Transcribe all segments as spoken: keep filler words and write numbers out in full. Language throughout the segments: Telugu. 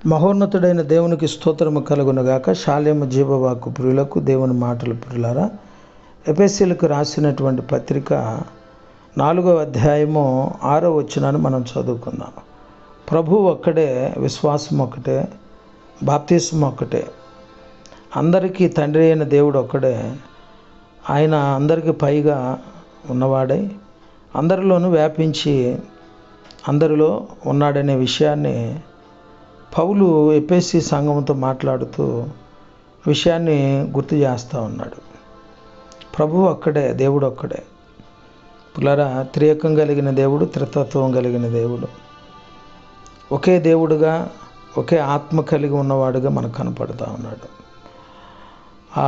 మహోన్నతుడైన దేవునికి స్తోత్రము కలుగునుగాక. శాలేమ జీవవాకు ప్రియులకు, దేవుని మాటల ప్రియులారా, ఎఫెసీయులకు రాసినటువంటి పత్రిక నాలుగో అధ్యాయము ఆరో వచనాన్ని మనం చదువుకుందాం. ప్రభు ఒక్కడే, విశ్వాసం ఒక్కటే, బాప్తిస్మం ఒక్కటే. అందరికీ తండ్రి అయిన దేవుడు ఒక్కడే. ఆయన అందరికీ పైగా ఉన్నవాడై అందరిలోనూ వ్యాపించి అందరిలో ఉన్నాడనే విషయాన్ని పౌలు ఎఫెసీ సంఘంతో మాట్లాడుతూ విషయాన్ని గుర్తు చేస్తూ ఉన్నాడు. ప్రభువు ఒక్కడే, దేవుడు ఒక్కడే. పులరా త్రియేకం కలిగిన దేవుడు, త్రితత్వం కలిగిన దేవుడు, ఒకే దేవుడుగా, ఒకే ఆత్మ కలిగి ఉన్నవాడుగా మనకు కనపడుతూ ఉన్నాడు. ఆ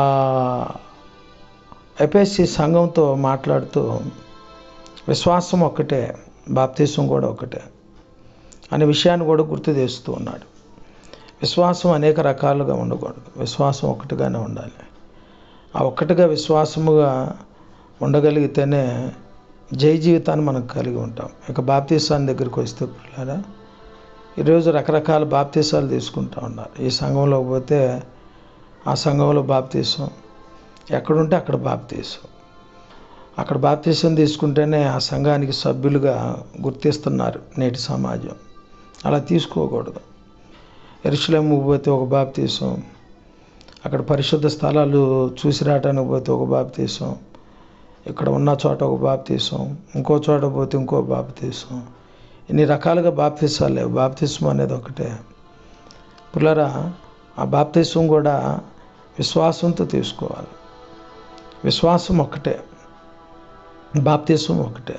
ఎఫెసీ సంఘంతో మాట్లాడుతూ విశ్వాసం ఒక్కటే, బాప్తిస్మం కూడా ఒకటే అనే విషయాన్ని కూడా గుర్తు చేస్తూ ఉన్నాడు. విశ్వాసం అనేక రకాలుగా ఉండకూడదు, విశ్వాసం ఒకటిగానే ఉండాలి. ఆ ఒక్కటిగా విశ్వాసముగా ఉండగలిగితేనే జై జీవితాన్ని మనం కలిగి ఉంటాం. ఇక బాప్తిసాన్ని దగ్గరికి వస్తే పిల్లరా, ఈరోజు రకరకాల బాప్తిసాలు తీసుకుంటూ ఉన్నారు. ఈ సంఘంలో పోతే ఆ సంఘంలో బాప్తిసం, ఎక్కడుంటే అక్కడ బాప్తిసం. అక్కడ బాప్తిసం తీసుకుంటేనే ఆ సంఘానికి సభ్యులుగా గుర్తిస్తున్నారు నేటి సమాజం. అలా తీసుకోకూడదు. యెరూషలేముకు పోతే ఒక బాప్తిసం, అక్కడ పరిశుద్ధ స్థలాలు చూసి రావటానికి పోతే ఒక బాప్తిసం, ఇక్కడ ఉన్న చోట ఒక బాప్తిసం, ఇంకో చోట పోతే ఇంకో బాప్తిసం. ఇన్ని రకాలుగా బాప్తిసాలు లేవు. బాప్తిసం అనేది ఒకటే. పిల్లరా, ఆ బాప్తిసం కూడా విశ్వాసంతో తీసుకోవాలి. విశ్వాసం ఒకటే, బాప్తిసం ఒకటే.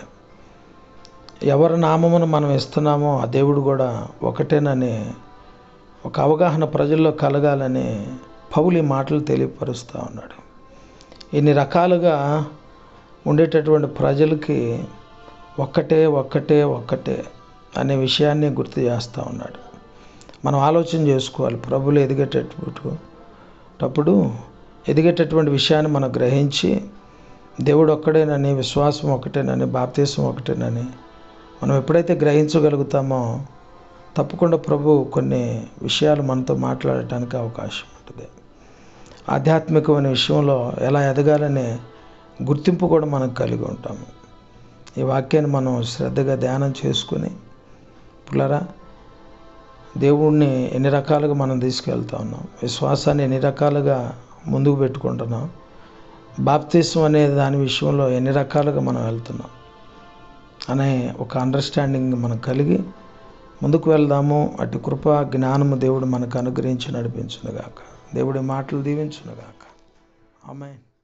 ఎవరి నామమును మనం ఇస్తున్నామో ఆ దేవుడు కూడా ఒకటేనని ఒక అవగాహన ప్రజల్లో కలగాలని పౌలు ఈ మాటలు తెలియపరుస్తూ ఉన్నాడు. ఇన్ని రకాలుగా ఉండేటటువంటి ప్రజలకి ఒక్కటే ఒక్కటే ఒక్కటే అనే విషయాన్ని గుర్తు చేస్తూ ఉన్నాడు. మనం ఆలోచన చేసుకోవాలి. ప్రభులు ఎదిగేటప్పుడు ఎదిగేటటువంటి విషయాన్ని మనం గ్రహించి దేవుడు ఒక్కడేనని, విశ్వాసం ఒకటేనని, బాప్తిసం ఒకటేనని మనం ఎప్పుడైతే గ్రహించగలుగుతామో తప్పకుండా ప్రభు కొన్ని విషయాలు మనతో మాట్లాడటానికి అవకాశం ఉంటుంది. ఆధ్యాత్మికమైన విషయంలో ఎలా ఎదగాలనే గుర్తింపు కూడా మనం కలిగి ఉంటాము. ఈ వాక్యాన్ని మనం శ్రద్ధగా ధ్యానం చేసుకుని పిల్లరా, దేవుణ్ణి ఎన్ని రకాలుగా మనం తీసుకెళ్తా ఉన్నాం, విశ్వాసాన్ని ఎన్ని రకాలుగా ముందుకు పెట్టుకుంటున్నాం, బాప్తిసం అనే దాని విషయంలో ఎన్ని రకాలుగా మనం వెళ్తున్నాం అనే ఒక అండర్స్టాండింగ్ మనం కలిగి ముందుకు వెళ్దాము. అటు కృప జ్ఞానము దేవుడు మనకు అనుగ్రహించి నడిపించునుగాక. దేవుడి మాటలు దీవించునుగాక. ఆమేన్.